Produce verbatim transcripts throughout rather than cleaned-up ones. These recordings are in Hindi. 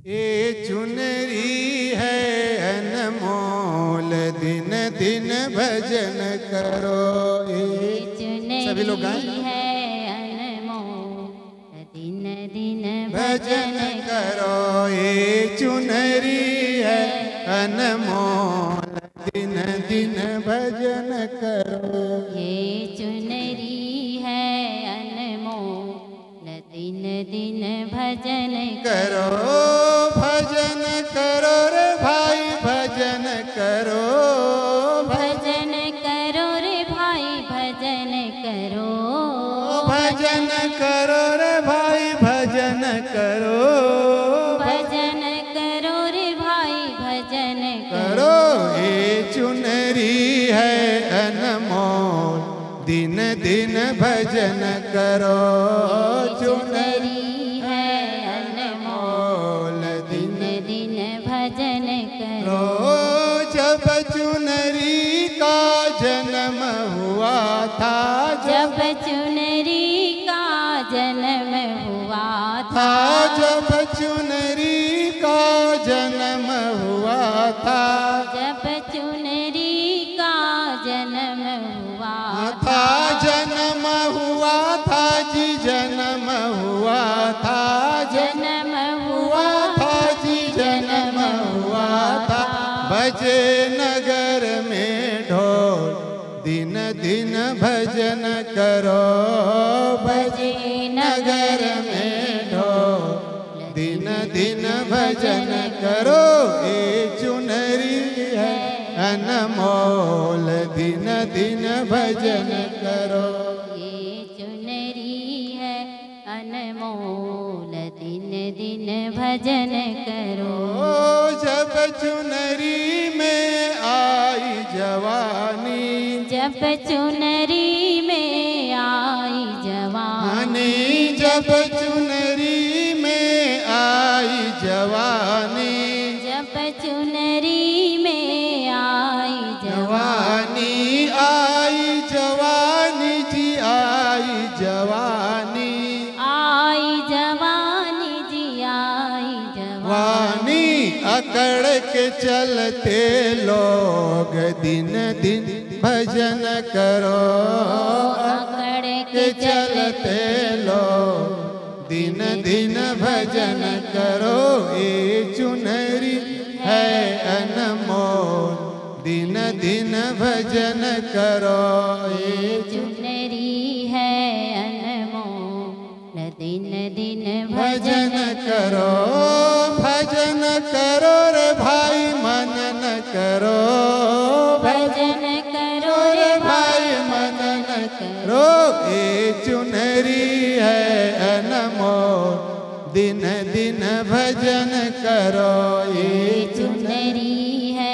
ये चुनरी है अनमोल, दिन दिन भजन करो। ये चुनरी सभी लोग गाएं। है अनमोल, दिन दिन भजन करो। ये चुनरी है अनमोल, दिन दिन भजन करो। ये चुनरी है अनमोल, दिन दिन भजन करो। भजन करो रे भाई, भजन करो। भजन करो रे भाई, भजन करो। भजन करो रे भाई, भजन करो। भजन करो रे भाई, भजन करो। ये चुनरी है अनमोल, दिन दिन भजन करो। चुनरी है अनमोल, दिन दिन भजन करो। जब चुनरी का जन्म हुआ था, जब चुनरी का जन्म हुआ था, जब चुनरी का जन्म हुआ था, जब चुनरी का जन्म हुआ था जन्म हुआ था जी, जन्म हुआ था, जन्म हुआ था जी, जन्म हुआ था। बजे नगर में ढोल, दिन दिन भजन करो। बजे नगर में ढोल, दिन दिन भजन करो। ये चुनरी है अनमोल, दिन दिन भजन करो। ये चुनरी है अनमोल, दिन दिन भजन करो। जब चुनरी में आई जवानी, जब चुनरी में आई जवानी, जब चुनरी में आई जवानी, जब चुनरी में आई जवानी आई जवानी जी, आई जवानी, आई जवानी जी, आई वानी। अकड़ के चलते लोग, दिन दिन भजन करो। अकड़ के चलते लोग, दिन दिन भजन करो। ये चुनरी है अनमोल, दिन दिन भजन करो। ये चुनरी है अनमोल, दिन दिन भजन करो। भजन करो रे भाई, मनन करो। भजन करो रे भाई, मनन करो। ये चुनरी है अनमोल, दिन दिन भजन करो। ये चुनरी है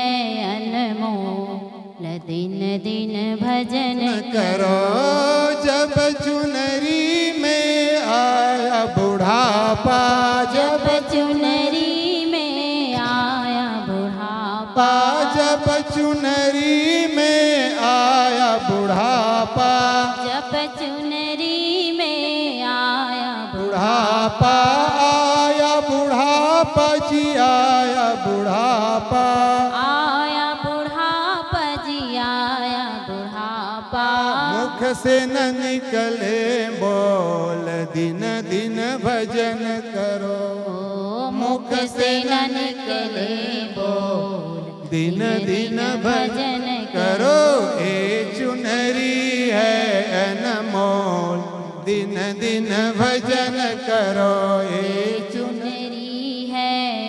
अनमोल, दिन दिन भजन करो। जब चुनरी में आया बुढ़ापा, जब चुनरी में आया बुढ़ापा, जब चुनरी में आया बुढ़ापा, जब चुनरी में आया बुढ़ापा आया बुढ़ापा जी, आया बुढ़ापा, आया बुढ़ापा जी, आया बुढ़ापा। मुख से न निकले बोल, दिन दिन भजन करो। मुख से न निकले बोल, दिन दिन भजन करो। ए चुनरी है अनमोल, दिन दिन भजन करो। ए चुनरी है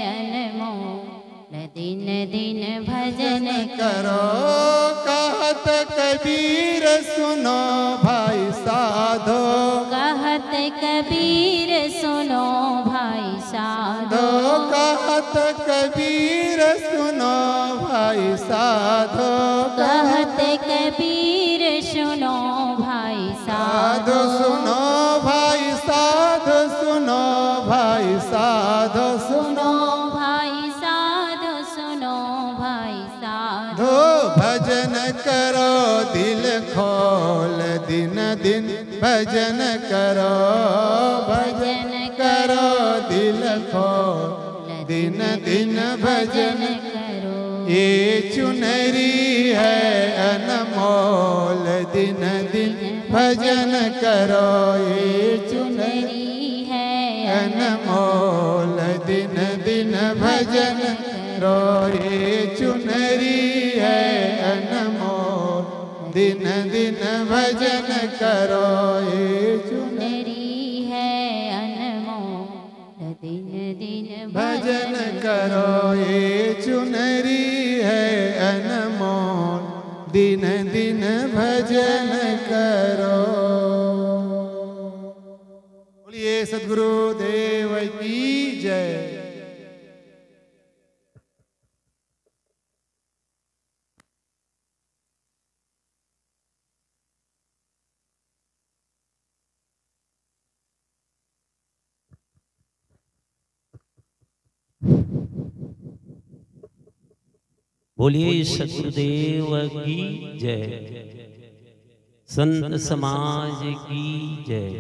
अनमोल, दिन दिन भजन करो। कहत कबीर सुनो भाई साधो, कहत कबीर सुनो भाई साधो, कहत कबीर सुनो भाई साधो, कहत कबीर सुनो भाई साधो साधो, सुनो भाई साधो, सुनो भाई साधो, सुनो सुनो भाई साधो, सुनो भाई साधो। धो भजन करो दिल खोल, दिन दिन भजन करो। भजन करो दिल खोल, दिन दिन भजन करो। ये चुनरी है अनमोल दिन दिन भजन करो। ये चुनरी है अनमोल दिन दिन भजन करो। ये चुनरी है अनमोल दिन दिन भजन करो। ये चुनरी है अनमोल दिन दिन भजन करो। ये चुनरी है अनमोल दिन दिन भजन करो। बोलिए सद्गुरु देव की जय। बोलिए सतगुरुदेव की जय। संत समाज की जय।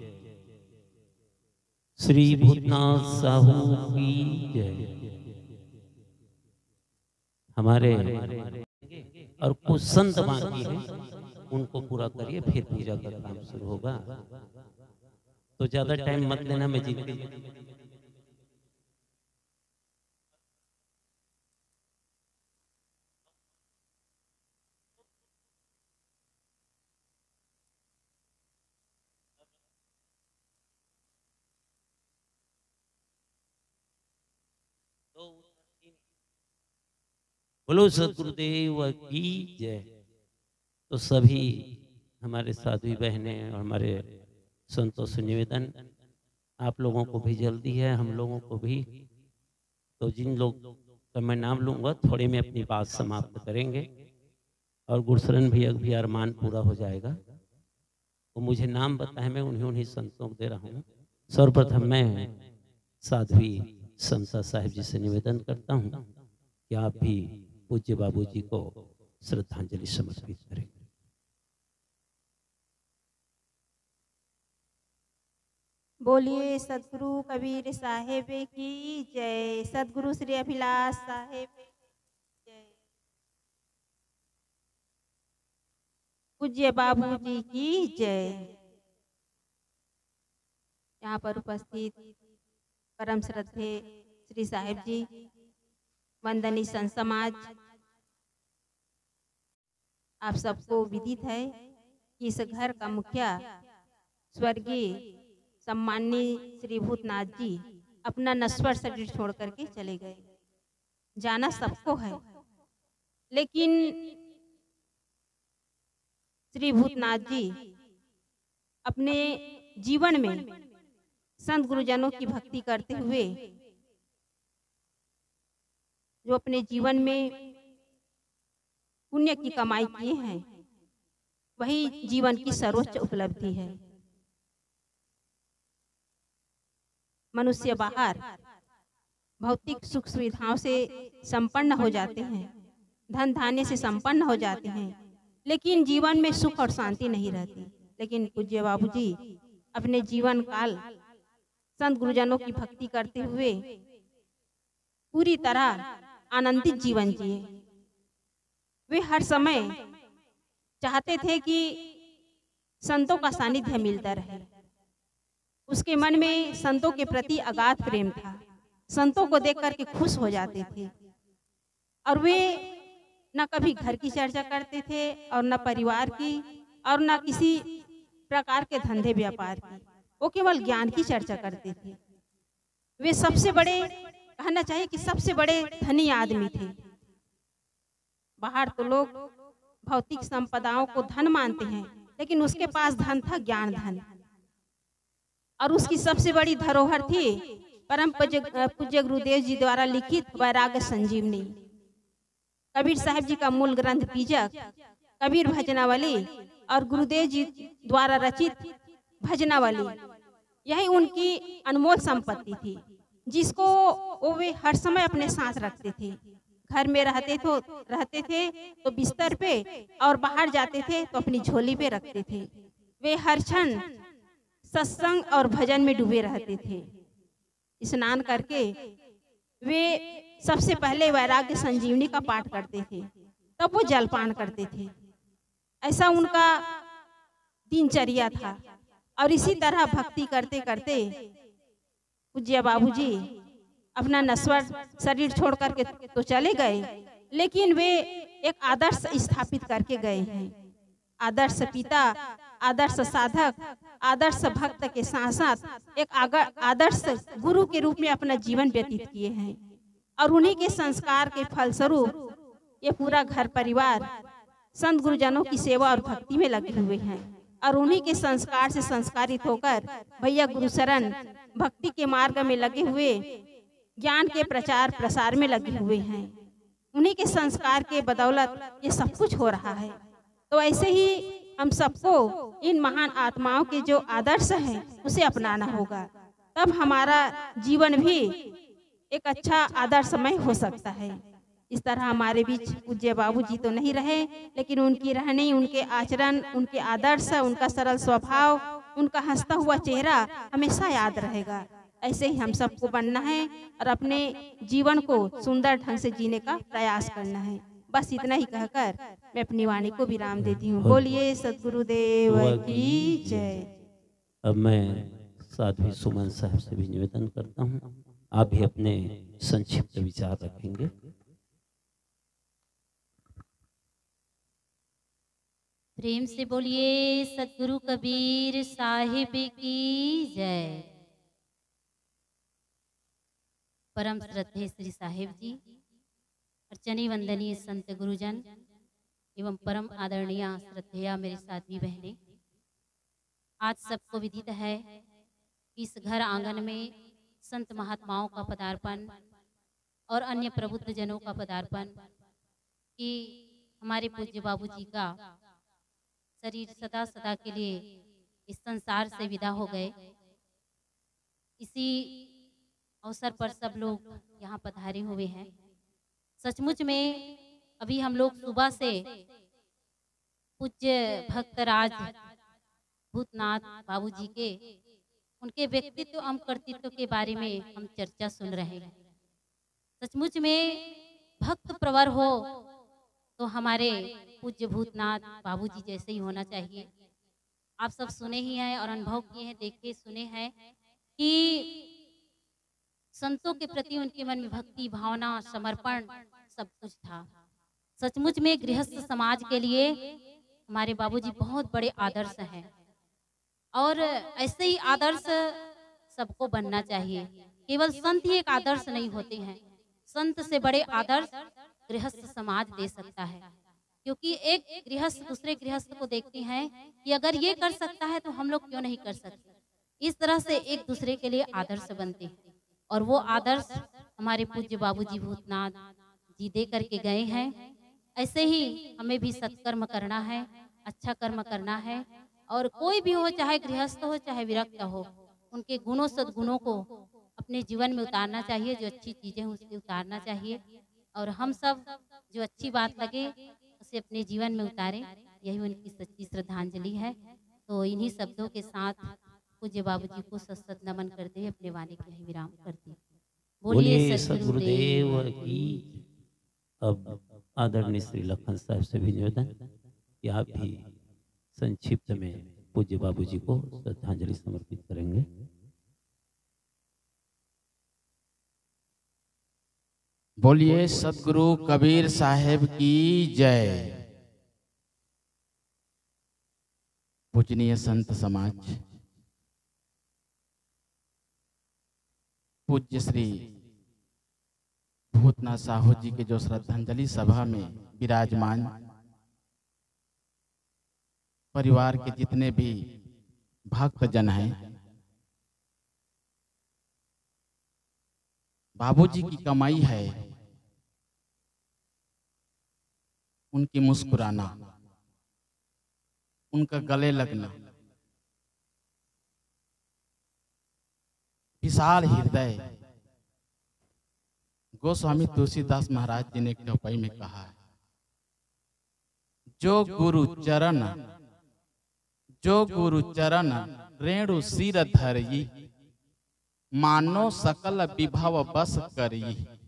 श्री भूतनाथ साहू की जय। हमारे और कुछ संत बाकी हैं, उनको पूरा करिए, फिर पूजा का काम शुरू होगा। तो ज्यादा टाइम मत लेना, मैं जीत बोलो सतगुरुदेव की जय। तो सभी हमारे साधु बहनें और हमारे संतों से निवेदन, आप लोगों को भी जल्दी है, हम लोगों को भी। तो जिन लोग का मैं नाम लूँगा थोड़े में अपनी बात समाप्त करेंगे और गुरशरण भी अभी अरमान पूरा हो जाएगा। वो तो मुझे नाम बताए, मैं उन्हीं उन्हीं संतों को दे रहा हूँ। सर्वप्रथम मैं साध्वी समता साहिब जी से निवेदन करता हूँ कि आप भी पूज्य बाबूजी को श्रद्धांजलि समर्पित करें। बोलिए सदगुरु कबीर साहेब की जय। सदगुरु श्री अभिलाष साहेब की जय। पूज्य बाबूजी की जय। यहाँ पर उपस्थित परम श्रद्धे श्री साहेब जी, वंदनीय संत समाज, आप सबको विदित है कि इस घर का मुखिया स्वर्गीय सम्माननीय श्री भूतनाथ जी अपना नश्वर शरीर छोड़ करके चले गए। जाना सबको है, लेकिन श्री भूतनाथ जी अपने जीवन में संत गुरुजनों की भक्ति करते हुए जो अपने जीवन में पुण्य की कमाई किए हैं, वही जीवन की सर्वोच्च उपलब्धि है। मनुष्य बाहर भौतिक सुख सुविधाओं से संपन्न हो जाते हैं, धन धान्य से संपन्न हो जाते हैं, लेकिन जीवन में सुख और शांति नहीं रहती। लेकिन पूज्य बाबूजी अपने जीवन काल संत गुरुजनों की भक्ति करते हुए पूरी तरह आनंदित जीवन जिए। वे हर समय चाहते थे कि संतों का सानिध्य मिलता रहे। उसके मन में संतों के प्रति अगाध प्रेम था। संतों को देख करके खुश हो जाते थे और वे न कभी घर की चर्चा करते थे और न परिवार की और न किसी प्रकार के धंधे व्यापार की। वो केवल ज्ञान की चर्चा करते थे। वे सबसे बड़े, कहना चाहिए कि सबसे बड़े धनी आदमी थे। बाहर तो लोग भौतिक संपदाओं को धन मानते हैं, लेकिन उसके पास धन था ज्ञान धन, और उसकी सबसे बड़ी धरोहर थी परम पूज्य गुरुदेव जी द्वारा लिखित वैराग्य संजीवनी। कबीर साहब जी का मूल ग्रंथ बीजक, कबीर भजनावली और गुरुदेव जी द्वारा रचित भजनावली, यही उनकी अनमोल संपत्ति थी, जिसको वो वे हर समय अपने साथ रखते थे। घर में रहते तो रहते थे तो बिस्तर पे, और बाहर जाते थे तो अपनी झोली पे रखते थे। वे हर क्षण सत्संग और भजन में डूबे रहते थे। स्नान करके वे सबसे पहले वैराग्य संजीवनी का पाठ करते थे, तब वो जलपान करते थे। ऐसा उनका दिनचर्या था। और इसी तरह भक्ति करते करते पूज्य बाबूजी अपना नश्वर शरीर छोड़ करके तो चले गए, लेकिन वे एक आदर्श स्थापित करके गए हैं। आदर्श पिता, आदर्श साधक, आदर्श भक्त के साथ साथ एक आदर्श गुरु के रूप में अपना जीवन व्यतीत किए हैं। और उन्हीं के संस्कार के फलस्वरूप ये पूरा घर परिवार संत गुरुजनों की सेवा और भक्ति में लगे हुए हैं। और उन्हीं के संस्कार से संस्कारित होकर भैया गुरु शरण भक्ति के मार्ग में लगे हुए ज्ञान के प्रचार प्रसार में लगे हुए हैं। उन्हीं के संस्कार के बदौलत ये सब कुछ हो रहा है। तो ऐसे ही हम सबको इन महान आत्माओं के जो आदर्श हैं उसे अपनाना होगा, तब हमारा जीवन भी एक अच्छा आदर्शमय हो सकता है। इस तरह हमारे बीच पूज्य बाबूजी तो नहीं रहे, लेकिन उनकी रहनी, उनके आचरण, उनके आदर्श, उनका सरल स्वभाव, उनका हंसता हुआ चेहरा हमेशा याद रहेगा। ऐसे ही हम सबको बनना है और अपने जीवन को सुंदर ढंग से जीने का प्रयास करना है। बस इतना ही कहकर मैं अपनी वाणी को विराम देती हूँ। बोलिए सतगुरुदेव की जय। अब मैं साध्वी सुमन साहब से भी निवेदन करता हूँ, आप भी अपने संक्षिप्त विचार रखेंगे। प्रेम से बोलिए सतगुरु कबीर साहिब की जय। परम श्रद्धेय श्री साहिब जी, अर्चनी वंदनीय संत गुरुजन एवं परम आदरणीय श्रद्धेया मेरे साथी बहनें, आज सबको विदित है कि इस घर आंगन में संत महात्माओं का पदार्पण और अन्य प्रबुद्ध जनों का पदार्पण कि हमारे पूज्य बाबूजी का शरीर सदा सदा के लिए इस संसार से विदा हो गए। इसी अवसर पर सब लोग यहाँ पधारे हुए हैं। सचमुच में अभी हम लोग सुबह से पूज्य भक्तराज भूतनाथ बाबूजी के उनके व्यक्तित्व एवं कर्तृत्व के बारे में हम चर्चा सुन रहे हैं। सचमुच में भक्त प्रवर हो तो हमारे पूज्य भूतनाथ बाबूजी जैसे ही होना चाहिए। आप सब सुने ही हैं और अनुभव किए हैं, देखे सुने हैं कि संतों के प्रति उनके मन में भक्ति भावना समर्पण सब कुछ था। सचमुच में गृहस्थ समाज के लिए हमारे बाबूजी बहुत बड़े आदर्श हैं और ऐसे ही आदर्श सबको बनना चाहिए। केवल संत ही एक आदर्श नहीं होते हैं, संत से बड़े आदर्श गृहस्थ समाज दे सकता है। क्योंकि एक गृहस्थ दूसरे गृहस्थ को देखते हैं कि अगर ये कर सकता है तो हम लोग क्यों नहीं कर सकते। इस तरह से एक दूसरे के लिए आदर्श बनते हैं और वो आदर्श हमारे पूज्य बाबूजी भूतनाथ जी दे करके गए हैं। ऐसे ही हमें भी सत्कर्म करना है, अच्छा कर्म करना है और कोई भी हो, चाहे गृहस्थ हो चाहे विरक्त हो, उनके गुणों सद्गुणों को अपने जीवन में उतारना चाहिए। जो अच्छी चीजें उससे उतारना चाहिए और हम सब जो अच्छी बात लगे उसे अपने जीवन में उतारें, यही उनकी सच्ची श्रद्धांजलि है। तो इन्हीं शब्दों के साथ पूज्य बाबूजी को सत्सत नमन करते हुए अपने वाणी के यही विराम करते हैं। बोलिए सतगुरुदेव की। अब आदरणीय श्री लखन साहब से भी निवेदन कि आप भी संक्षिप्त में पूज्य बाबूजी को श्रद्धांजलि समर्पित करेंगे। बोलिए सतगुरु कबीर साहेब की जय। पूजनीय संत समाज, पूज्य श्री भूतनाथ साहू जी के जो श्रद्धांजलि सभा में विराजमान परिवार के जितने भी भक्त जन हैं, बाबूजी की कमाई है उनकी मुस्कुराना, उनका गले लगना, विशाल हृदय। गोस्वामी तुलसीदास महाराज जी ने एक चौपाई में कहा है, जो गुरु चरण जो गुरु चरण रेणु सिर धरई, मानो सकल विभव बस करी।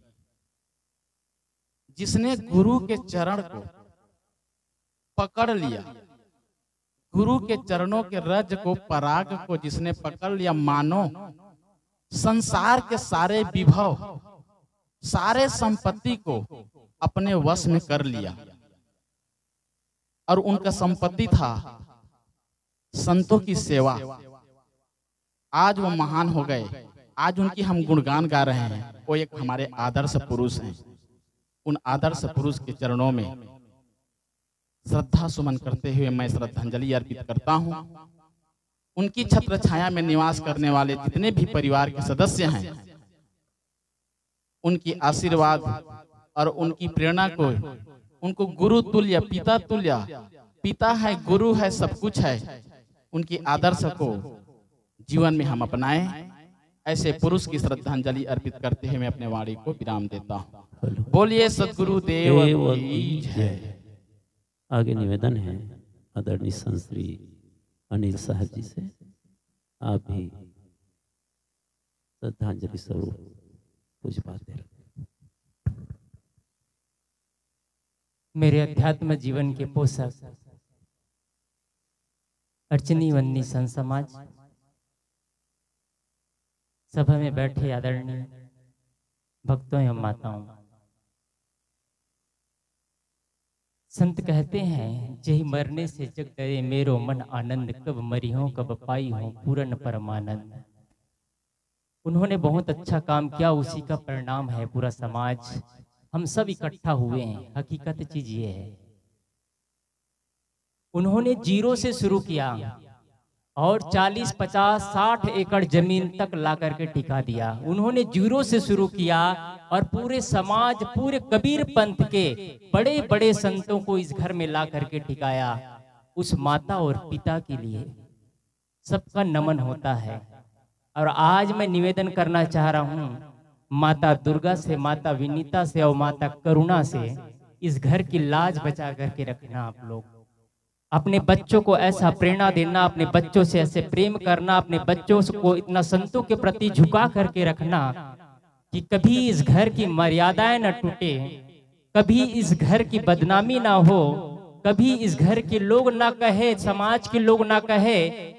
जिसने गुरु के चरण को पकड़ लिया, गुरु के चरणों के रज को, पराग को जिसने पकड़ लिया, मानो संसार के सारे विभव, सारे संपत्ति को अपने वश में कर लिया। और उनका संपत्ति था संतों की सेवा। आज वो महान हो गए, आज उनकी हम गुणगान गा रहे हैं। वो एक हमारे आदर्श पुरुष हैं। उन आदर्श पुरुष के चरणों में श्रद्धा सुमन करते हुए मैं श्रद्धांजलि अर्पित करता हूं। उनकी छत्र छाया में निवास करने वाले जितने भी परिवार के सदस्य हैं, उनकी आशीर्वाद और उनकी प्रेरणा को, उनको गुरु तुल्य, पिता तुल्य, पिता है, गुरु है, सब कुछ है, उनकी आदर्श को जीवन में हम अपनाएं। ऐसे पुरुष की श्रद्धांजलि अर्पित करते हुए मैं अपने वाणी को विराम देता हूँ। बोलिए सद्गुरु देव की जय। आगे निवेदन है आदरणीय संत श्री अनिल साहब जी से, आप भी श्रद्धांजलि स्वरूप कुछ बातें रखें। मेरे अध्यात्म जीवन के पोषक अर्चनी वंदनी संत समाज, सभा में बैठे आदरणीय भक्तों एवं माताओं, संत कहते हैं जही मरने से जग डरे मेरो मन आनंद, कब मरी हो कब पाई हो पूर्ण परमानंद। उन्होंने बहुत अच्छा काम किया, उसी का परिणाम है पूरा समाज, हम सब इकट्ठा हुए हैं। हकीकत चीज ये है, उन्होंने जीरो से शुरू किया और चालीस पचास साठ एकड़ जमीन तक ला करके टिका दिया। उन्होंने जीरो से शुरू किया और पूरे समाज, पूरे कबीर पंथ के बड़े बड़े संतों को इस घर में ला करके टिकाया। उस माता और पिता के लिए सबका नमन होता है। और आज मैं निवेदन करना चाह रहा हूँ माता दुर्गा से, माता विनीता से और माता करुणा से, इस घर की लाज बचा करके रखना। आप लोग अपने बच्चों को ऐसा प्रेरणा देना, अपने बच्चों से ऐसे प्रेम करना, अपने बच्चों को इतना संतों के प्रति झुका करके रखना कि कभी इस घर की मर्यादाएं न टूटे, कभी इस घर की बदनामी ना हो, कभी इस घर के लोग ना कहे, समाज के लोग ना कहे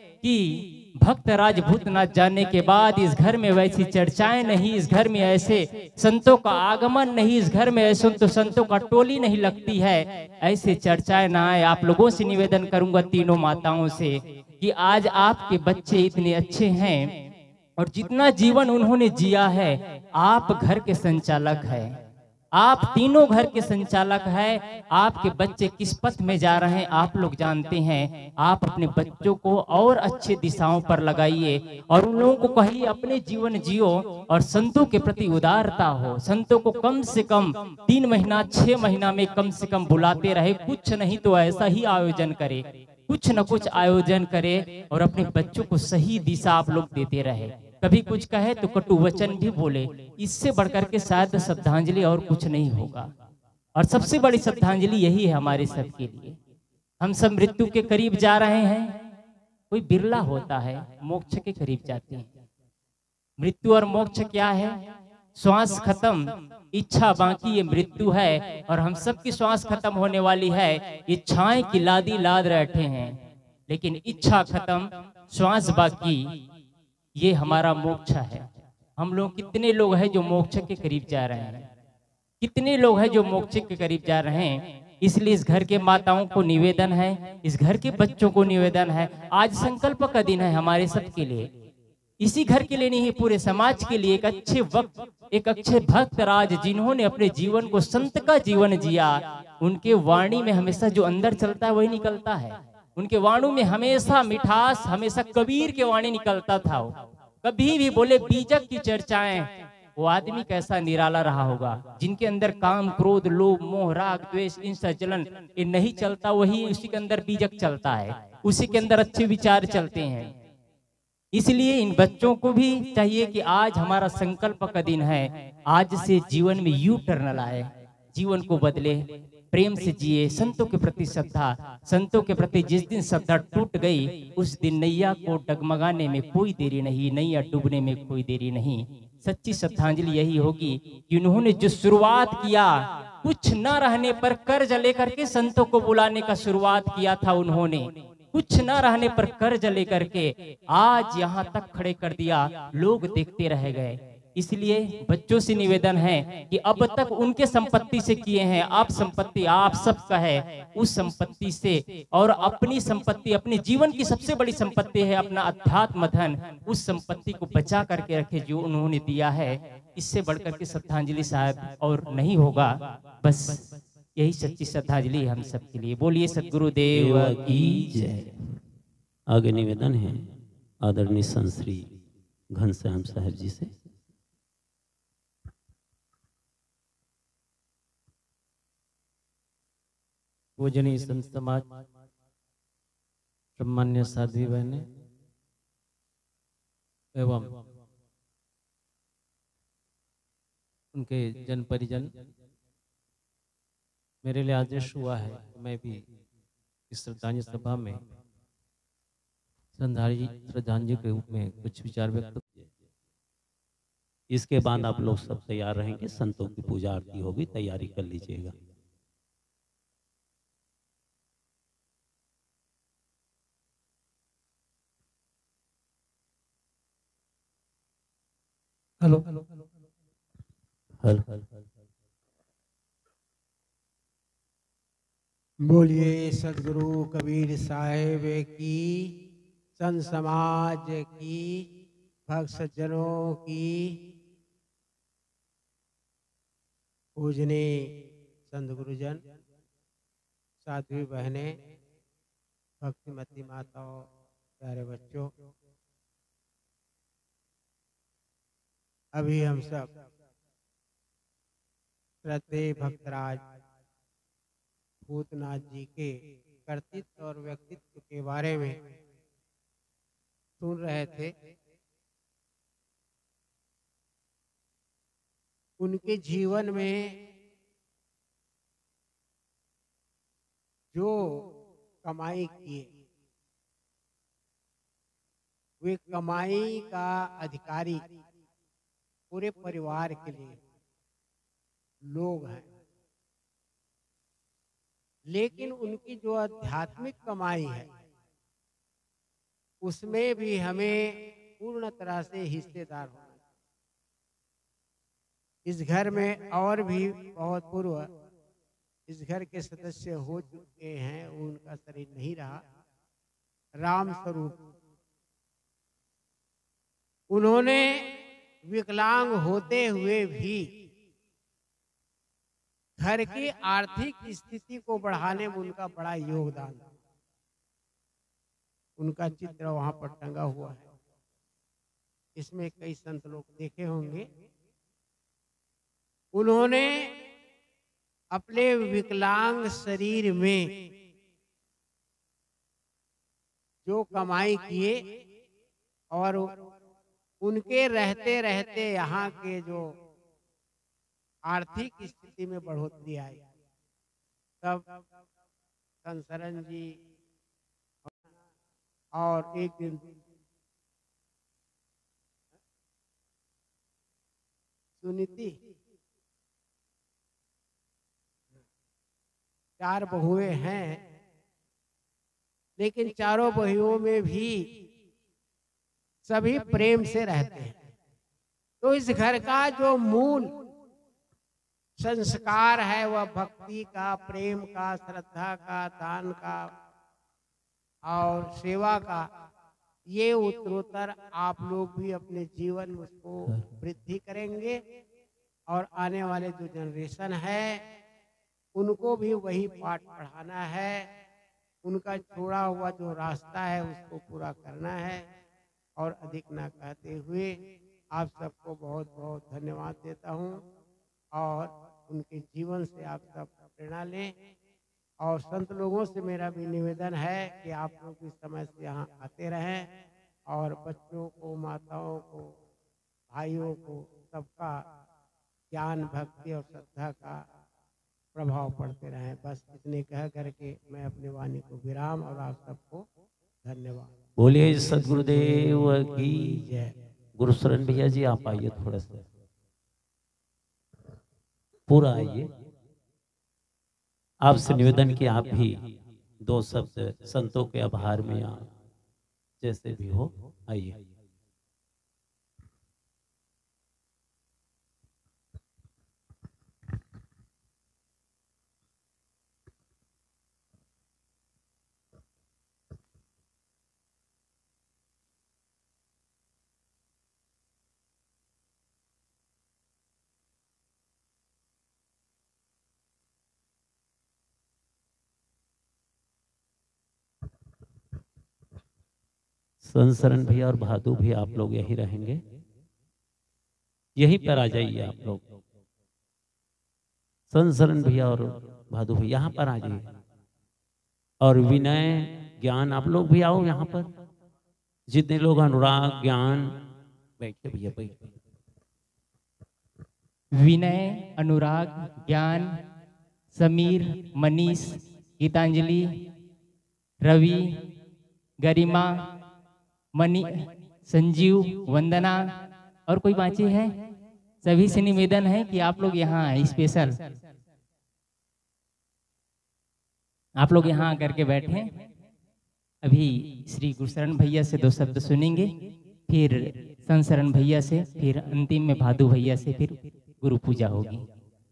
कि भक्त राजभूत ना जाने के बाद इस घर में वैसी चर्चाएं नहीं, इस घर में ऐसे संतों का आगमन नहीं, इस घर में ऐसे तो संतों का टोली नहीं लगती है, ऐसे चर्चाएं ना आए। आप लोगों से निवेदन करूंगा, तीनों माताओं से, कि आज आपके बच्चे इतने अच्छे हैं और जितना जीवन उन्होंने जिया है, आप घर के संचालक हैं, आप तीनों घर के संचालक हैं। आपके बच्चे किस पथ में जा रहे हैं आप लोग जानते हैं। आप अपने बच्चों को और अच्छे दिशाओं पर लगाइए और उन लोगों को कहिए अपने जीवन जियो और संतों के प्रति उदारता हो। संतों को कम से कम तीन महीना छह महीना में कम से कम बुलाते रहे, कुछ नहीं तो ऐसा ही आयोजन करे, कुछ न कुछ आयोजन करे और अपने बच्चों को सही दिशा आप लोग देते रहे। कभी कुछ कहे तो कटु वचन भी बोले, इससे बढ़कर के शायद श्रद्धांजलि और कुछ नहीं होगा। और सबसे बड़ी श्रद्धांजलि यही है हमारे सबके लिए। हम सब मृत्यु के करीब जा रहे हैं, कोई बिरला होता है मोक्ष के करीब जाते हैं। मृत्यु और मोक्ष क्या है? श्वास खत्म, इच्छा बाकी, ये मृत्यु है। और हम सबकी श्वास खत्म होने वाली है, इच्छाएं की लादी लाद बैठे हैं, लेकिन इच्छा खत्म, श्वास बाकी, ये हमारा मोक्ष है। हम लोग कितने लोग हैं जो मोक्ष के करीब जा रहे हैं, कितने लोग हैं जो मोक्ष के करीब जा रहे हैं। इसलिए इस घर के माताओं को निवेदन है, इस घर के बच्चों को निवेदन है, आज संकल्प का दिन है हमारे सबके लिए, इसी घर के लिए नहीं पूरे समाज के लिए। एक अच्छे वक्त, एक अच्छे भक्त राज जिन्होंने अपने जीवन को संत का जीवन जिया, उनके वाणी में हमेशा जो अंदर चलता है वही निकलता है। उनके वाणों में हमेशा मिठास, हमेशा कबीर के वाणी निकलता था। कभी भी बोले बीजक की चर्चाएं, वो आदमी कैसा निराला रहा होगा। जिनके अंदर काम, क्रोध, लोभ, मोह, राग, द्वेष, हिंसा, जलन ये नहीं चलता, वही उसी के अंदर बीजक चलता है, उसी के अंदर अच्छे विचार चलते हैं। इसलिए इन बच्चों को भी चाहिए कि आज हमारा संकल्प का दिन है, आज से जीवन में यू टर्न लाए, जीवन को बदले, प्रेम से जिए, संतों के प्रति श्रद्धा। संतों के प्रति जिस दिन श्रद्धा टूट गई, उस दिन नैया को डगमगाने में कोई देरी नहीं, नैया डूबने में कोई देरी नहीं। सच्ची श्रद्धांजलि यही होगी कि उन्होंने जो शुरुआत किया, कुछ न रहने पर कर्ज लेकर के संतों को बुलाने का शुरुआत किया था उन्होंने। कुछ न रहने पर कर्ज लेकर के आज यहाँ तक खड़े कर दिया, लोग देखते रह गए। इसलिए बच्चों से निवेदन है कि अब तक उनके संपत्ति से किए हैं, आप संपत्ति आप सबका है, उस संपत्ति से और अपनी संपत्ति, अपने जीवन की सबसे बड़ी संपत्ति है अपना अध्यात्म धन, उस संपत्ति को बचा करके रखे जो उन्होंने दिया है। इससे बढ़कर के श्रद्धांजलि शायद और नहीं होगा। बस यही सच्ची श्रद्धांजलि हम सबके लिए। बोलिए सद्गुरुदेव की जय। आगे निवेदन है आदरणीय संत श्री घनश्याम साहब जी से। पूजनीय संत समाज, सम्मान्य साध्वी बहने एवं उनके जन परिजन, मेरे लिए आदेश हुआ है कि मैं भी इस श्रद्धांजलि सभा में श्रद्धांजलि के रूप में कुछ विचार व्यक्त। इसके बाद आप लोग सब तैयार रहेंगे, संतों की पूजा आरती होगी, तैयारी कर लीजिएगा। हेलो हल हल बोलिए सदगुरु कबीर साहेब की, संत समाज की, भक्त सज्जनों की, पूजनीय संत गुरुजन, साध्वी बहनें, भक्तिमती माताओं, प्यारे बच्चों, अभी हम सब श्रद्धेय भक्तराज भूतनाथ जी के कर्तृत्व और व्यक्तित्व के बारे में सुन रहे थे। उनके जीवन में जो कमाई किए, वे कमाई का अधिकारी पूरे परिवार के लिए लोग हैं, लेकिन उनकी जो आध्यात्मिक कमाई है उसमें भी हमें पूर्ण तरह से हिस्सेदार होना चाहिए। इस घर में और भी बहुत पूर्व इस घर के सदस्य हो चुके हैं, उनका शरीर नहीं रहा, राम स्वरूप, उन्होंने विकलांग होते हुए भी घर की आर्थिक स्थिति को बढ़ाने में उनका बड़ा योगदान था। उनका चित्र वहां पर टंगा हुआ है, इसमें कई संत लोग देखे होंगे। उन्होंने अपने विकलांग शरीर में जो कमाई किए और उनके रहते रहते यहाँ के जो आर्थिक स्थिति में बढ़ोतरी आई, तब संसरन जी और एक दिन सुनीति, चार बहुएं हैं, लेकिन चारों बहुओं में भी सभी प्रेम से रहते हैं। तो इस घर का जो मूल संस्कार है वह भक्ति का, प्रेम का, श्रद्धा का, दान का और सेवा का। ये उत्तरोत्तर आप लोग भी अपने जीवन में उसको वृद्धि करेंगे और आने वाले जो जनरेशन है उनको भी वही पाठ पढ़ाना है। उनका छोड़ा हुआ जो रास्ता है उसको पूरा करना है। और अधिक ना कहते हुए आप सबको बहुत बहुत धन्यवाद देता हूँ और उनके जीवन से आप सब प्रेरणा लें। और संत लोगों से मेरा भी निवेदन है कि आप लोग इस समय से यहाँ आते रहें और बच्चों को, माताओं को, भाइयों को सबका ज्ञान, भक्ति और श्रद्धा का प्रभाव पड़ते रहे। बस इतने कह करके मैं अपनी वाणी को विराम और आप सबको धन्यवाद। बोलिए सदगुरुदेव की जय। गुरुशरण भैया जी आप आइए, थोड़ा सा पूरा आइए। आपसे निवेदन कि आप भी दो शब्द संतों के आभार में आप जैसे भी हो आइए। संसरण भैया और भादु भी आप लोग यही रहेंगे, यहीं पर आ जाइए आप लोग। संसरण भैया और भादु भैया यहाँ पर आ जाइए। और विनय ज्ञान आप लोग भी आओ यहाँ पर, जितने लोग अनुराग ज्ञान बैठे भैया बैठे। विनय, अनुराग, ज्ञान, समीर, मनीष, गीतांजलि, रवि, गरिमा, मनी, संजीव, वंदना और कोई बाकी है? सभी से निवेदन है कि आप लोग यहाँ आए। स्पेशल आप लोग यहाँ आकर के बैठे। अभी श्री गुरुशरण भैया से दो शब्द सुनेंगे, फिर संशरण भैया से, फिर अंतिम में भादु भैया से, फिर गुरु पूजा होगी।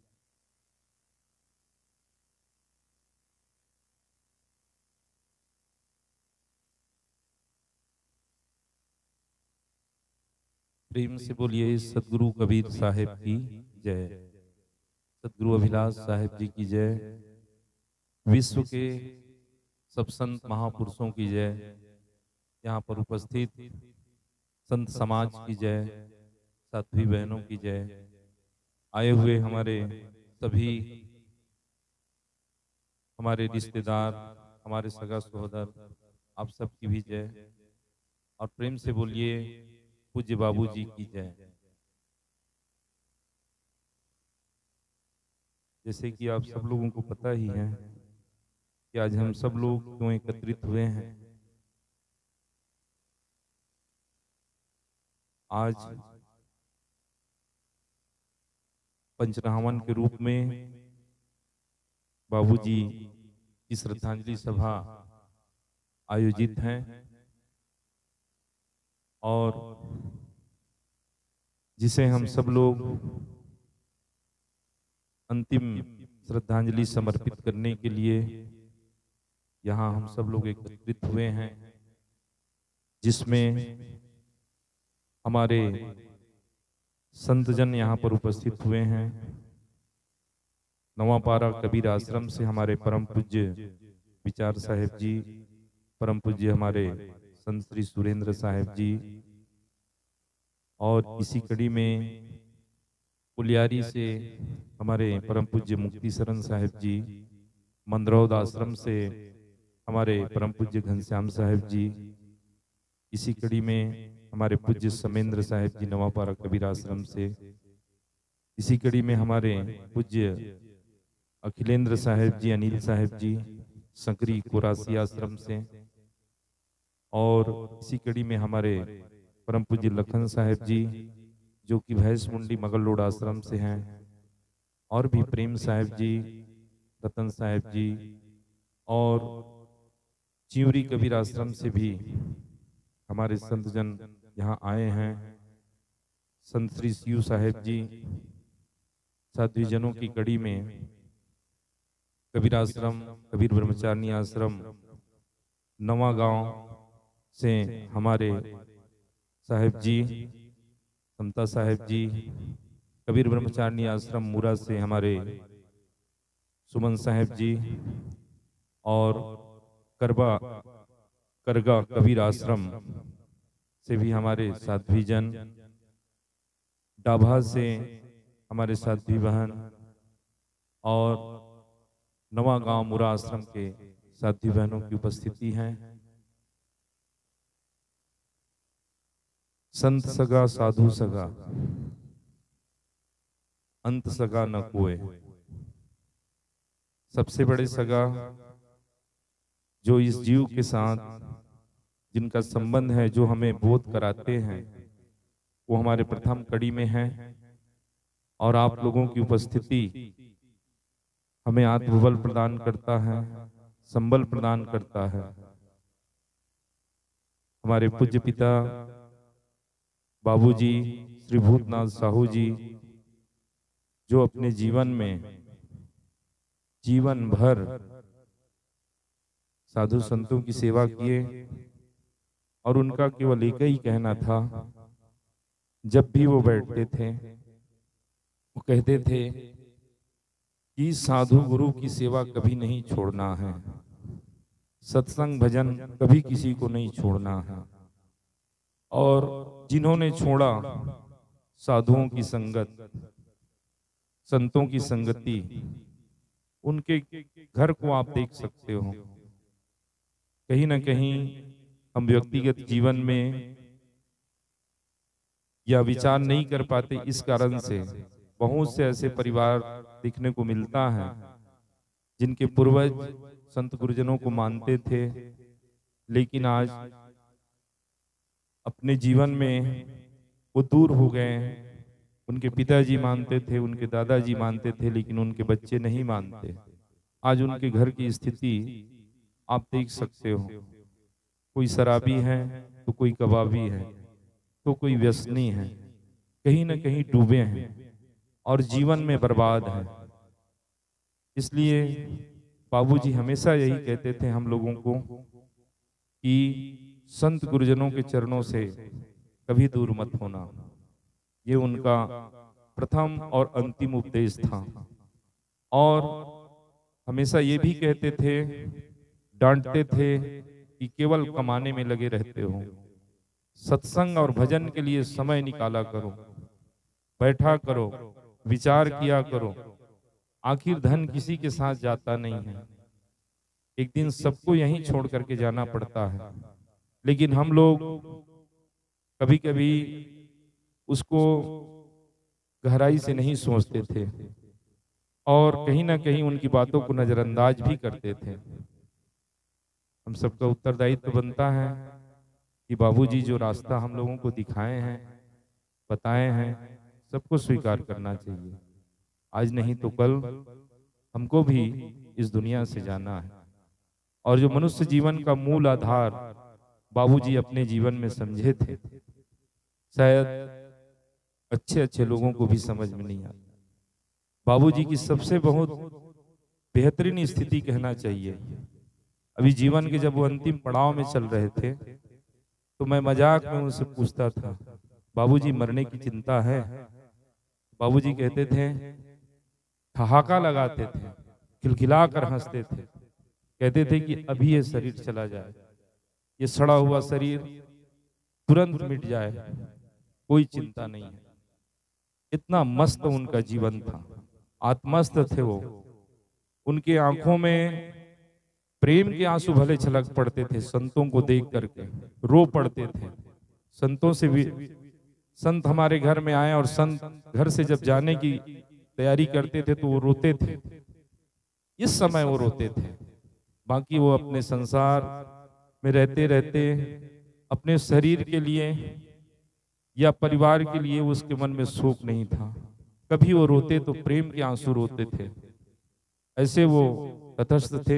प्रेम से बोलिए सदगुरु कबीर साहिब की जय, सदगुरु अभिलाष साहिब जी की जय, विश्व के सब संत महापुरुषों की जय, यहाँ पर उपस्थित संत समाज की जय, साध्वी बहनों की जय, आए हुए हमारे सभी हमारे रिश्तेदार, हमारे सगा सहोदर, आप सबकी भी जय। और प्रेम से बोलिए पूज्य बाबू जी की जय। जैसे कि आप सब लोगों को पता ही है कि आज हम सब लोग क्यों एकत्रित हुए हैं। आज पंचनावन के रूप में बाबूजी की श्रद्धांजलि सभा आयोजित है और जिसे हम सब लोग अंतिम श्रद्धांजलि समर्पित करने के लिए यहाँ हम सब लोग एकत्रित हुए हैं, जिसमें हमारे संतजन यहाँ पर उपस्थित हुए हैं। नवापारा कबीर आश्रम से हमारे परम पूज्य विचार साहेब जी, परम पूज्य हमारे संत श्री सुरेंद्र साहेब जी, और इसी कड़ी में पुलियारी से हमारे परम पूज्य मुक्ति शरण साहेब जी, मंदरौद आश्रम से हमारे परम पूज्य घनश्याम साहेब जी, इसी कड़ी में हमारे पूज्य समेंद्र साहेब जी नवापारा कबीर आश्रम से, इसी कड़ी में हमारे पूज्य अखिलेंद्र साहेब जी, अनिल साहेब जी सकरी कोरासी आश्रम से, और इसी कड़ी में हमारे परम पूज्य लखन साहेब जी जो कि भैंस मुंडी मगलोड आश्रम से हैं, और भी प्रेम साहेब जी, रतन साहेब जी, और चिवरी कबीर आश्रम से भी हमारे संतजन यहाँ आए हैं। संत श्री शिव साहेब जी साध्वी जनों की कड़ी में कबीर आश्रम, कबीर ब्रह्मचारिणी आश्रम नवा गांव से हमारे साहेब जी, समता साहेब जी, कबीर ब्रह्मचारिणी आश्रम मूरा से हमारे सुमन साहेब जी, और करबा करगा कबीर आश्रम से भी हमारे साध्वी जन, डाभा से हमारे साध्वी बहन, और नवा गांव मुरा आश्रम के साध्वी बहनों की उपस्थिति है। संत सगा साधु सगा, अंत सगा न कोय, सबसे बड़े सगा जो इस जीव के साथ जिनका संबंध है, जो हमें बोध कराते हैं, वो हमारे प्रथम कड़ी में है। और आप लोगों की उपस्थिति हमें आत्मबल प्रदान करता है, संबल प्रदान करता है। हमारे पूज्य पिता बाबूजी श्री भूतनाथ साहू जी, जो अपने जीवन में जीवन भर साधु संतों की सेवा किए, और उनका केवल एक ही कहना था, जब भी वो बैठते थे वो कहते थे कि साधु गुरु की सेवा कभी नहीं छोड़ना है, सत्संग भजन कभी किसी को नहीं छोड़ना है। और जिन्होंने छोड़ा साधुओं की संगत, संतों की संगति, उनके घर को आप देख सकते हो। कहीं ना कहीं हम व्यक्तिगत जीवन में या विचार नहीं कर पाते, इस कारण से बहुत से ऐसे परिवार देखने को मिलता है जिनके पूर्वज संत गुरुजनों को मानते थे, लेकिन आज अपने जीवन में वो दूर हो गए। उनके पिताजी मानते थे, उनके दादाजी मानते थे, लेकिन उनके बच्चे नहीं मानते। आज उनके घर की स्थिति आप देख सकते हो, कोई शराबी है तो कोई कबाबी है तो कोई व्यसनी है, कहीं ना कहीं डूबे हैं और जीवन में बर्बाद है। इसलिए बाबूजी हमेशा यही कहते थे हम लोगों को कि संत गुरुजनों के चरणों से कभी दूर मत होना। ये उनका प्रथम और अंतिम उपदेश था। और हमेशा ये भी कहते थे, डांटते थे कि केवल कमाने में लगे रहते हो, सत्संग और भजन के लिए समय निकाला करो, बैठा करो, विचार किया करो। आखिर धन किसी के साथ जाता नहीं है, एक दिन सबको यहीं छोड़ करके जाना पड़ता है। लेकिन हम लोग कभी कभी उसको गहराई से नहीं सोचते थे और कहीं ना कहीं उनकी बातों को नजरअंदाज भी करते थे। हम सबका उत्तरदायित्व बनता है कि बाबूजी जो रास्ता हम लोगों को दिखाए हैं, बताए हैं, सबको स्वीकार करना चाहिए। आज नहीं तो कल हमको भी इस दुनिया से जाना है। और जो मनुष्य जीवन का मूल आधार बाबूजी अपने जीवन में समझे थे, शायद अच्छे अच्छे लोगों को भी समझ में नहीं आता। बाबूजी की सबसे बहुत बेहतरीन स्थिति कहना चाहिए, अभी जीवन के जब वो अंतिम पड़ाव में चल रहे थे तो मैं मजाक में उनसे पूछता था, बाबूजी मरने की चिंता है? बाबूजी कहते थे, ठहाका लगाते थे, खिलखिला कर हंसते थे, कहते थे कि अभी ये शरीर चला जाए, ये सड़ा हुआ शरीर तुरंत मिट जाए, कोई चिंता नहीं है। इतना मस्त उनका जीवन था, आत्मस्त थे वो। उनके आंखों में प्रेम के आंसू भले छलक पड़ते थे, संतों को देख करके रो पड़ते थे। संतों से भी, संत हमारे घर में आए और संत घर से जब जाने की तैयारी करते थे तो वो रोते थे, इस समय वो रोते थे। बाकी वो अपने संसार में रहते रहते अपने शरीर के लिए या परिवार के लिए उसके मन में शोक नहीं था। कभी वो रोते तो प्रेम के आंसू रोते थे। ऐसे वो तटस्थ थे।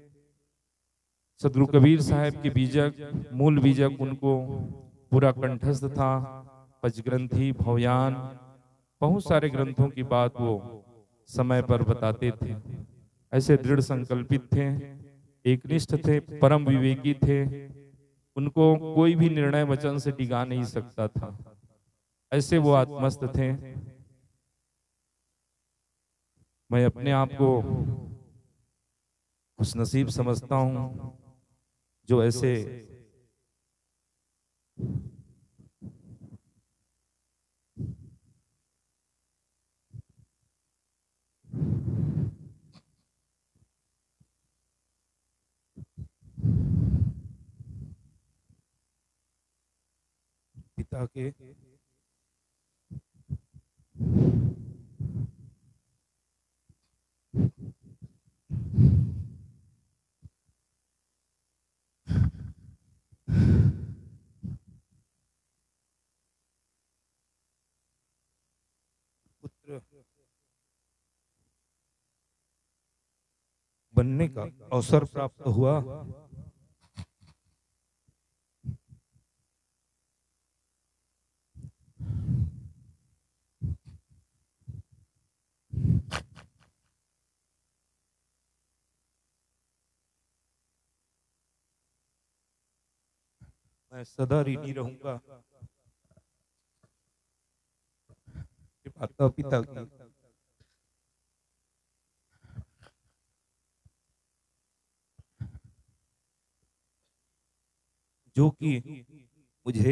सदगुरु कबीर साहब के बीजक, मूल बीजक उनको पूरा कंठस्थ था। पंचग्रंथी, भवयान, बहुत सारे ग्रंथों की बात वो समय पर बताते थे। ऐसे दृढ़ संकल्पित थे, एकनिष्ठ थे, परम विवेकी थे। उनको कोई भी निर्णय वचन से डिगा नहीं सकता था। ऐसे वो आत्मस्थ थे। मैं अपने आप को खुशनसीब समझता हूं जो ऐसे पिता के बनने का अवसर प्राप्त हुआ। मैं सदा ऋणी रहूंगा कि माता पिता की जो कि मुझे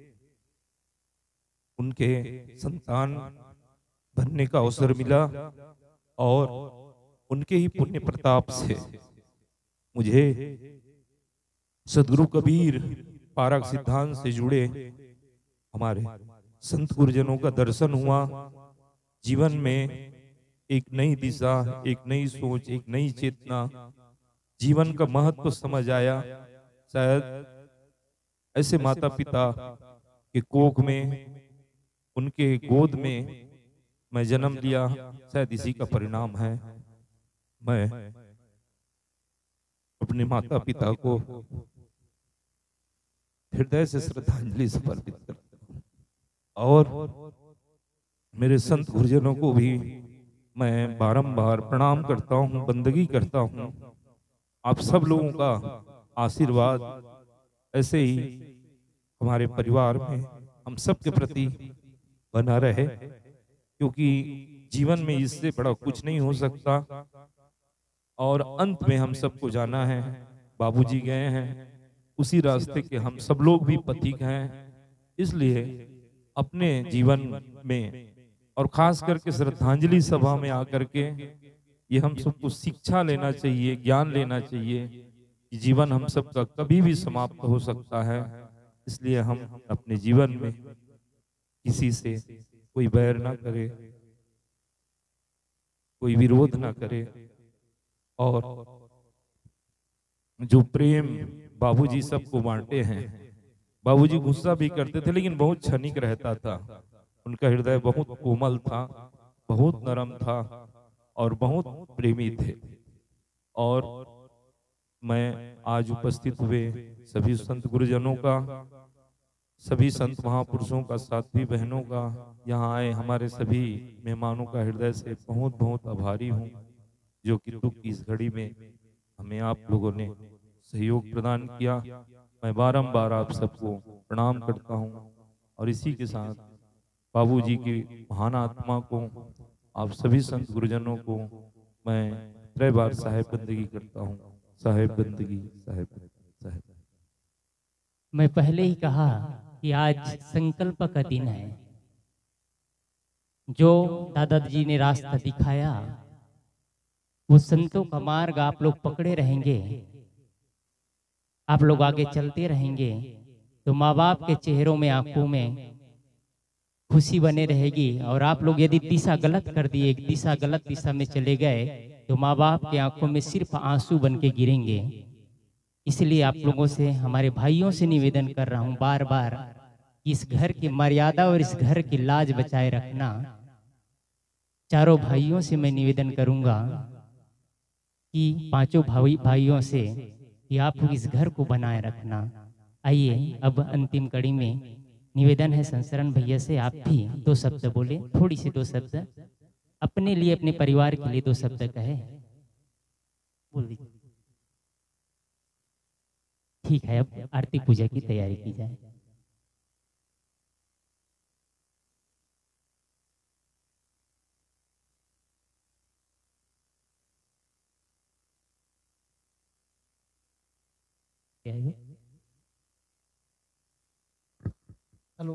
उनके संतान बनने का अवसर मिला और उनके ही पुण्य प्रताप से मुझे सदगुरु कबीर पारक सिद्धांत से जुड़े हमारे संत गुरुजनों का दर्शन हुआ। जीवन में एक नई दिशा, एक नई सोच, एक नई चेतना, जीवन का महत्व समझ आया। शायद ऐसे माता पिता के कोख में, उनके गोद में मैं जन्म लिया, शायद इसी का परिणाम है। मैं अपने माता पिता को हृदय से श्रद्धांजलि समर्पित करता हूँ और मेरे संत गुरुजनों को भी मैं बारंबार प्रणाम करता हूँ, बंदगी करता हूँ। आप सब लोगों का आशीर्वाद ऐसे ही हमारे परिवार में हम सब के प्रति बना रहे, क्योंकि जीवन में इससे बड़ा कुछ नहीं हो सकता और अंत में हम सबको जाना है। बाबूजी गए हैं, उसी रास्ते के हम सब लोग भी पथिक हैं। इसलिए अपने जीवन में और खास करके श्रद्धांजलि सभा में आकर के ये हम सबको शिक्षा लेना चाहिए, ज्ञान लेना चाहिए कि जीवन हम सबका कभी भी समाप्त हो सकता है। इसलिए हम अपने जीवन में किसी से कोई बैर ना करे, कोई विरोध ना करे और जो प्रेम बाबूजी सबको बांटे हैं। बाबूजी गुस्सा भी करते थे लेकिन बहुत क्षणिक रहता था। उनका हृदय बहुत कोमल था, बहुत नरम था और बहुत प्रेमी थे। और मैं आज उपस्थित हुए सभी संत गुरुजनों का, सभी संत महापुरुषों का, साथी बहनों का, यहाँ आए हमारे सभी मेहमानों का हृदय से बहुत बहुत आभारी हूँ, जो कि दुख की इस घड़ी में हमें आप लोगों ने सहयोग प्रदान किया। मैं बारंबार आप सबको प्रणाम करता हूँ और इसी के साथ बाबूजी की महान आत्मा को, आप सभी संत गुरुजनों को मैं त्रय बार साहेब बंदगी करता हूँ। साहेब बंदगी, साहेब साहेब। मैं पहले ही कहा कि आज संकल्प का दिन है। जो दादाजी ने रास्ता दिखाया वो संतों का मार्ग आप लोग पकड़े रहेंगे, आप लोग आगे चलते रहेंगे तो माँ बाप के चेहरों में, आंखों में खुशी बने रहेगी। और आप लोग यदि दिशा गलत कर दिए, एक दिशा गलत दिशा में चले गए तो माँ बाप के आंखों में सिर्फ आंसू बन के गिरेंगे। इसलिए आप लोगों से, हमारे भाइयों से निवेदन कर रहा हूँ बार बार, इस घर की मर्यादा और इस घर की लाज बचाए रखना। चारों भाइयों से मैं निवेदन करूंगा कि पांचों भाई भाइयों से कि आप लोग इस घर को बनाए रखना। आइए अब अंतिम कड़ी में निवेदन है संसरण भैया से, आप भी दो शब्द बोले, थोड़ी सी दो शब्द अपने लिए, अपने परिवार के लिए दो शब्द कहे, बोल दीजिए। ठीक है, अब आरती पूजा की तैयारी की जाए। हेलो,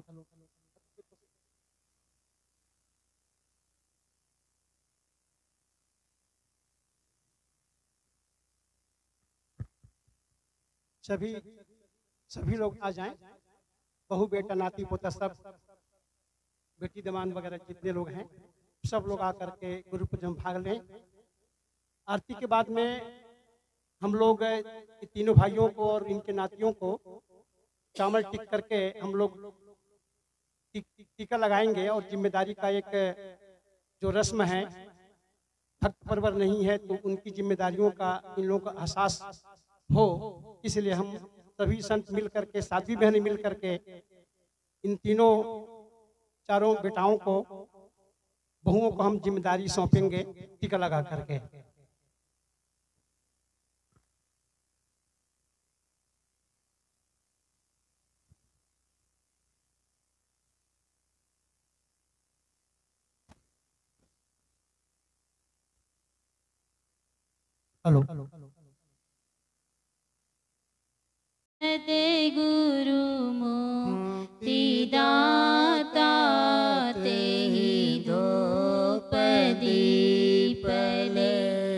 सभी सभी लोग आ जाएं, बहू बेटा नाती पोता सब, बेटी दमान वगैरह जितने लोग हैं सब लोग आकर के गुरु पूजन में भाग लें। आरती के बाद में हम लोग तीनों भाइयों को और इनके नातियों को चावल टिक करके हम लोग टीका लगाएंगे और जिम्मेदारी का एक जो रस्म है परवर नहीं है, तो उनकी जिम्मेदारियों का इन लोगों का एहसास हो, इसलिए हम सभी संत मिल करके, साध्वी बहनें मिल करके इन तीनों चारों बेटाओं को, बहुओं को हम जिम्मेदारी सौंपेंगे टीका लगा करके। हेलो गुरु मुक्ति दाता तेहि धूप दीपले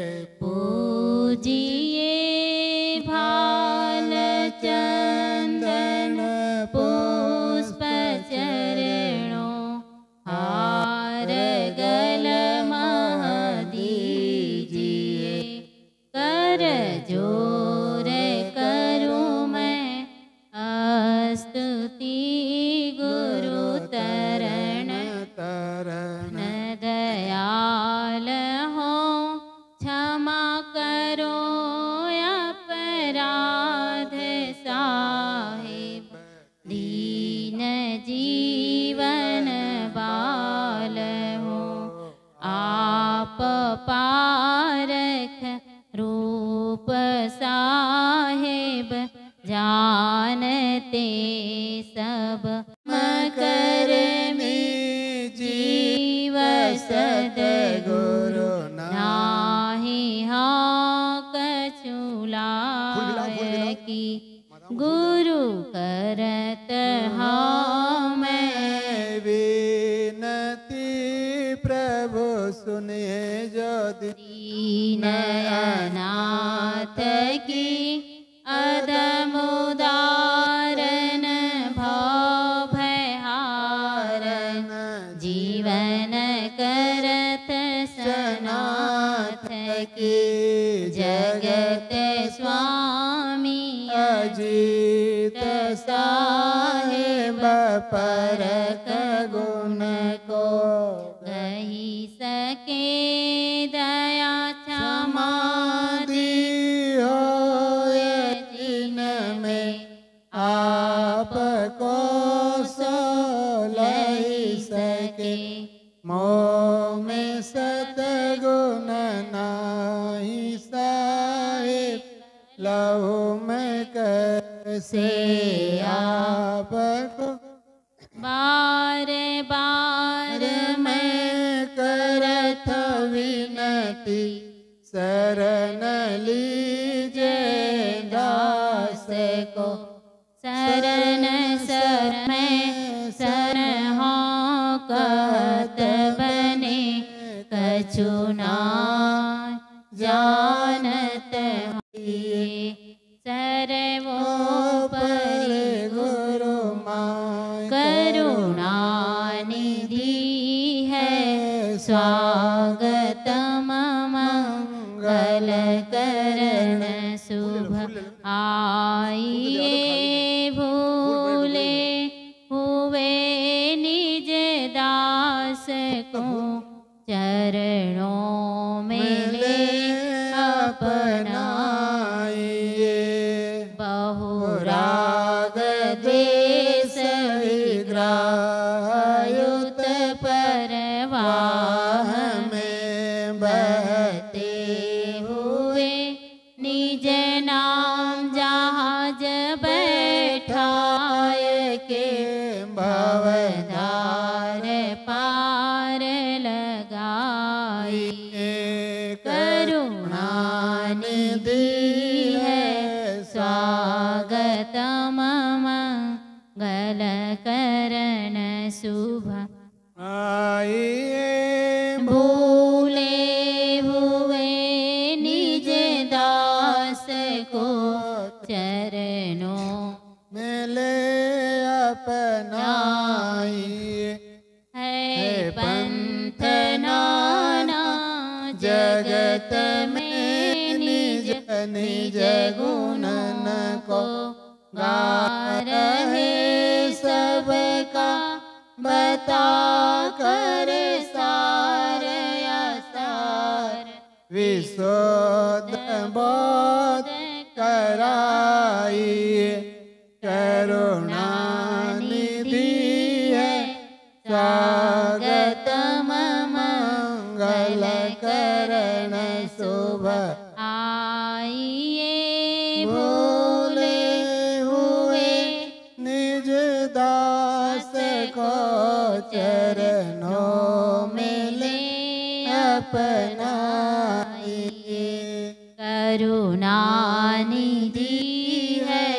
पूजिए भाल चंदन पुष्प चरणों हार गल मह दीजिए कर जोर करूं मैं स्तुति गुरु तरण तरण दयाल हो क्षमा करो अपराध साहिब दीन जीवन बाल हो आप पारख रूप साहिब जानते सब मकर में जीव सदगुरु नाही हाँ कछुलाय की गुरु करत हाँ मैं विनती प्रभु सुनिए जो दीन अनाथ की अदम उदारन भव भयहारन जीवन करत सनाथ की जगत स्वामी अजीत साहेब परक गुण को गही सके दया क्षमा आपको सोलही सके मोह में सतगुण नाही साहिब लहू में कैसे आपको बार बार मैं करत विनती शरण लीजे दास को शरण शर में शरण हो कहत बने कछुना जानत सर्वो पर गुरु माय करुणा निधि है स्वागतम मंगल करण शुभ आइए भूले हुए निज दास को चरणों में ले अपनाइए बहुराग द्वेष विग्रहयुत परवाह में बहते हुए निज नाम जहाज बैठाय के भवधार पार लगाई करुणा निधि है स्वागतम मंगल करण शुभ आइए भूले हुए निज दास को चरणों मिले अपनाइए है पंथ नाना जगत में निज निज गुणन को गा रहे सबका बता कर सार या सार विशुद्ध बोध कराइए। करुणा निधि है स्वागतम मंगल करण शुभ आइए भूले हुए निज दास को चरणों में ले अपनाइए। करुणा निधि है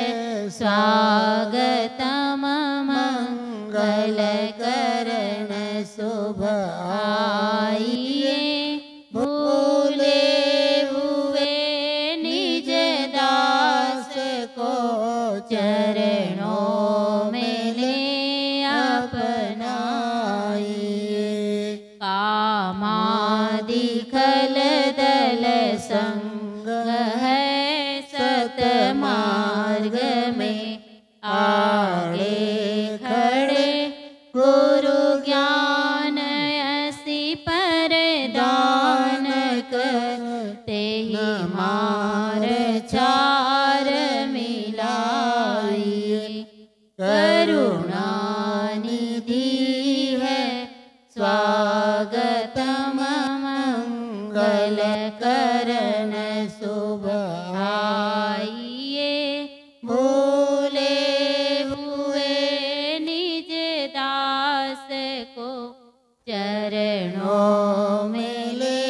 स्वागतम मंगल करण शुभ आइए। भूले हुए निज दास को चरणों में ले अपनाइए। कामादि खल दल संग है सतमार्ग में आड़े खड़े गुरु ज्ञान ऐसी परदान करते ही मार चार मिलाइए। करुणा निधि है स्वागतम मंगल करण शुभ आइए। भूले हुए निज दास को चरणों में ले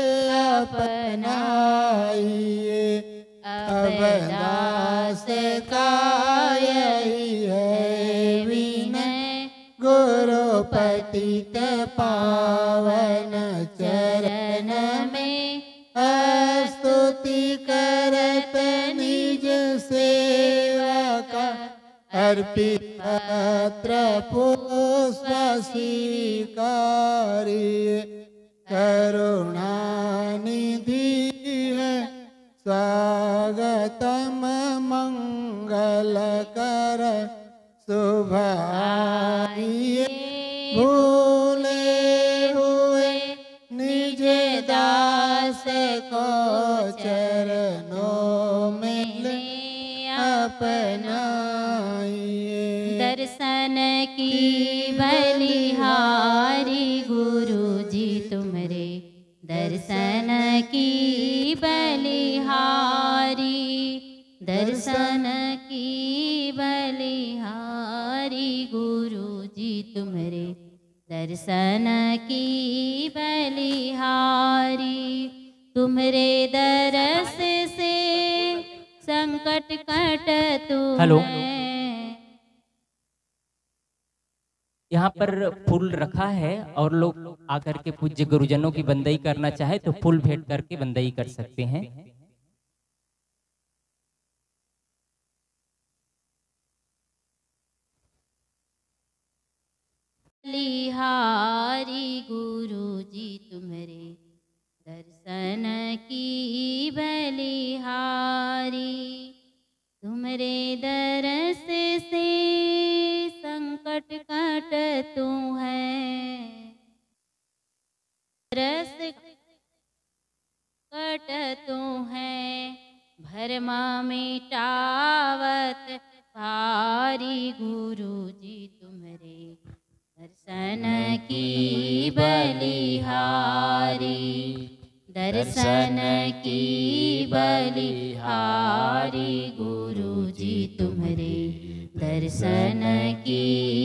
अपनाइए। अब दास का यही है विनय गुरु पतित पावन चरण में स्तुति करत निज सेवा का अर्पित पत्र पुष्प स्वीकारिए। करुणा निधि है स्वागतम मंगल कर शुभ आइए। भूले हुए निज दास को चरणों में ले अपनाइए। दर्शन की बलिहारी गुरु जी तुमरे दर्शन की बलिहारी। दर्शन की बलिहारी गुरु जी तुमरे दर्शन की बलिहारी। तुमरे दरस से संकट कटतु हेलो। है। यहाँ पर फूल रखा है और लोग आकर के पूज्य गुरुजनों की बंदई करना चाहे तो फूल भेंट करके बंदई कर सकते हैं। बलिहारी गुरु जी तुमरे दर्शन की बलिहारी। तुमरे दरस से संकट कटतु है। रस कटतु है भरमा मिटावत भारी गुरु जी तुमरे दर्शन की बलिहारी। दर्शन की बलिहारी गुरु जी तुमरे दर्शन की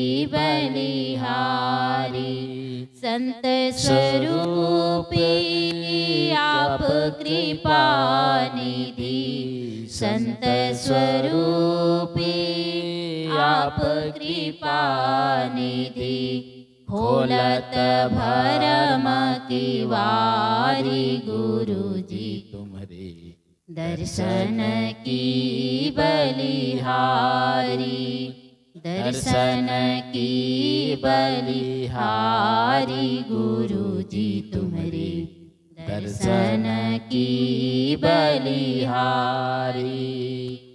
बलिहारी। संत स्वरूपी आप कृपा निधि। संत स्वरूपी आप कृपा निधि। खोलत भरम की वारी गुरु जी तुमरे दर्शन की बलिहारी। दर्शन की बलिहारी गुरु जी तुमरे दर्शन की बलिहारी।